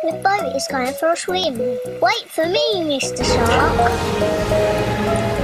The boat is going for a swim. Wait for me, Mr. Shark.